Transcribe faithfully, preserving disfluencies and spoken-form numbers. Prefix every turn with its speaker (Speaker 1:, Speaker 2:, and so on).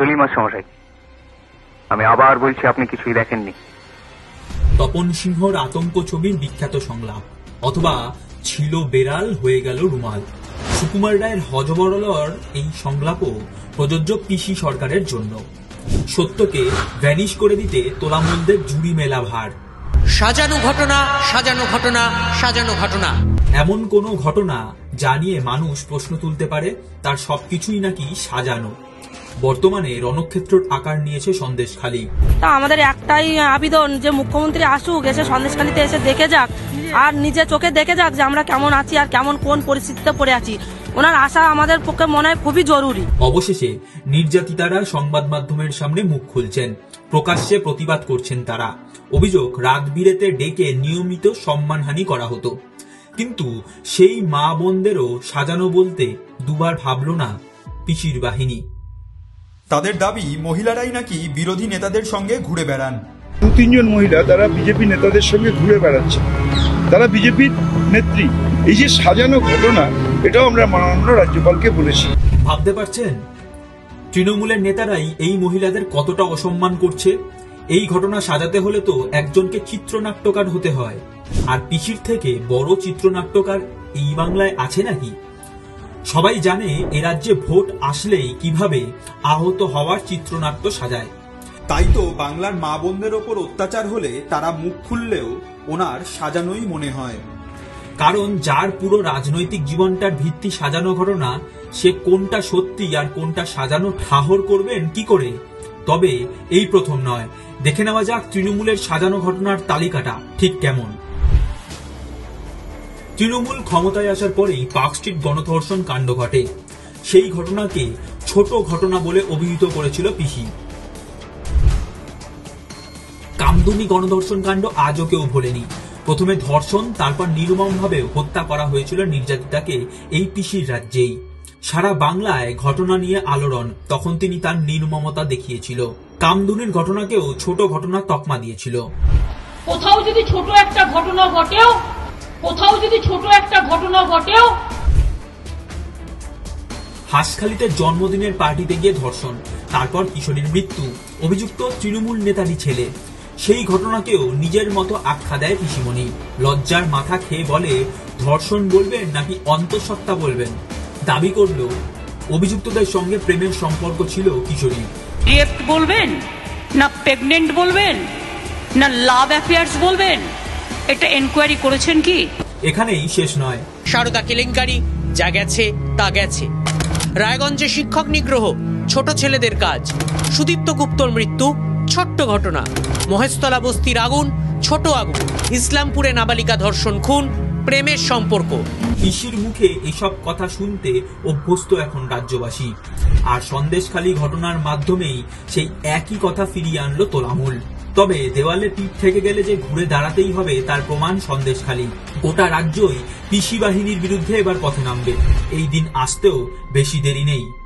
Speaker 1: চলি মশাই, আমি আবার বলছি আপনি কিছুই দেখেননি।
Speaker 2: তপন সিংহর আতঙ্ক ছবির বিখ্যাত সংলাপ, অথবা ছিল বেড়াল হয়ে গেল রুমাল। সুকুমার রায়ের হযবরলর এই সংলাপও প্রযোজ্য পিসি সরকারের জন্য। সত্যকে ভ্যানিশ করে দিতে তোলামুলদের জুড়ি মেলা ভার।
Speaker 3: সাজানো ঘটনা, সাজানো ঘটনা, সাজানো ঘটনা।
Speaker 2: এমন কোন ঘটনা যা নিয়ে মানুষ প্রশ্ন তুলতে পারে, তার সবকিছুই নাকি সাজানো। বর্তমানে রণক্ষেত্রের আকার নিয়েছে সন্দেশখালী।
Speaker 4: তা আমাদের একটাই আবেদন যে মুখ্যমন্ত্রী আসুক, এসে সন্দেশখালীতে এসে দেখে যাক, আর নিজে চোখে দেখে যাক যে আমরা কেমন আছি আর কেমন কোন পরিস্থিতিতে পড়ে আছি। ওনার আশা আমাদের পক্ষে মনে হয় খুবই জরুরি।
Speaker 2: অবশেষে নির্যাতিতারা সংবাদ মাধ্যমের সামনে মুখ খুলছেন, প্রকাশ্যে প্রতিবাদ করছেন তারা। অভিযোগ, রাত বিরেতে ডেকে নিয়মিত সম্মানহানি করা হতো, কিন্তু সেই মা বোনদেরও সাজানো বলতে দুবার ভাবল না পিসির বাহিনী।
Speaker 5: তাদের দাবি, মহিলারাই নাকি বিরোধী নেতাদের সঙ্গে ঘুরে বেড়ান।
Speaker 6: দু তিনজন মহিলা তারা বিজেপি নেতাদের সঙ্গে ঘুরে বেড়াচ্ছে, তারা বিজেপির নেত্রী। এই যে সাজানো ঘটনা, এটাও আমরা মাননীয় রাজ্যপালকে বলেছি।
Speaker 2: ভাবতে পারছেন তৃণমূলের নেতারাই এই মহিলাদের কতটা অসম্মান করছে? এই ঘটনা সাজাতে হলে তো একজনকে চিত্রনাট্যকার হতে হয়, আর পিসির থেকে বড় চিত্রনাট্যকার এই বাংলায় আছে নাকি? সবাই জানে এ রাজ্যে ভোট আসলেই কিভাবে আহত হওয়ার চিত্রনাট্য সাজায়।
Speaker 5: তাই তো বাংলার মা বোনদের ওপর অত্যাচার হলে তারা মুখ খুললেও ওনার সাজানোই মনে হয়।
Speaker 2: কারণ যার পুরো রাজনৈতিক জীবনটার ভিত্তি সাজানো ঘটনা, সে কোনটা সত্যি আর কোনটা সাজানো ঠাহর করবেন কি করে? তবে এই প্রথম নয়, দেখে নেওয়া যাক তৃণমূলের সাজানো ঘটনার তালিকাটা ঠিক কেমন। তৃণমূল ক্ষমতায় আসার পরেই পার্কস্ট্রিট গণধর্ষণ কাণ্ড ঘটে। সেই ঘটনাকে ছোট ঘটনা বলে অভিহিত করেছিল পিসি। কামদুনি গণধর্ষণ কাণ্ড আজও কেউ ভোলেনি। প্রথমে ধর্ষণ, তারপর নির্মমভাবে হত্যা করা হয়েছিল নির্যাতিতাকে এই পিসির রাজ্যেই। সারা বাংলায় ঘটনা নিয়ে আলোড়ন, তখন তিনি তার নির্মমতা দেখিয়েছিল। কামদুনির ঘটনাকেও ছোট ঘটনা তকমা দিয়েছিল।
Speaker 7: কোথাও যদি ছোট একটা ঘটনা ঘটেও কোথাও যদি ছোট একটা ঘটনা ঘটেও
Speaker 2: হাঁসখালিতে জন্মদিনের পার্টিতে গিয়ে ধর্ষণ, তারপর কিশোরীর মৃত্যু। অভিযুক্ত তৃণমূল নেতারই ছেলে। সেই ঘটনাকেও নিজের মতো আখ্যা দেয় পিসিমণি। লজ্জার মাথা খেয়ে বলে, ধর্ষণ বলবেন নাকি অন্তঃসত্ত্বা বলবেন? দাবি করল অভিযুক্তদের সঙ্গে প্রেমের সম্পর্ক ছিল কিশোরী।
Speaker 7: রেপ বলবেন না প্রেগনেন্ট বলবেন না লাভ অ্যাফেয়ার্স বলবেন, এটা এনকোয়ারি করেছেন কি?
Speaker 2: এখানেই শেষ নয়।
Speaker 3: সারদা কেলেঙ্কারি, যা গেছে তা গেছে। রায়গঞ্জে শিক্ষক নিগ্রহ, ছোট ছেলেদের কাজ। সুদীপ্ত গুপ্তর মৃত্যু, ছোট্ট ঘটনা। মহেশতলা বস্তির আগুন, ছোট আগুন। ইসলামপুরে নাবালিকা ধর্ষণ খুন, প্রেমের সম্পর্ক।
Speaker 2: পিসির মুখে এসব কথা শুনতে অভ্যস্ত এখন রাজ্যবাসী। আর সন্দেশখালী ঘটনার মাধ্যমেই সেই একই কথা ফিরিয়ে আনলো তোলামুল। তবে দেওয়ালে পিঠ থেকে গেলে যে ঘুরে দাঁড়াতেই হবে তার প্রমাণ সন্দেশখালী। গোটা রাজ্যই পিসি বাহিনীর বিরুদ্ধে এবার পথে নামবে। এই দিন আসতেও বেশি দেরি নেই।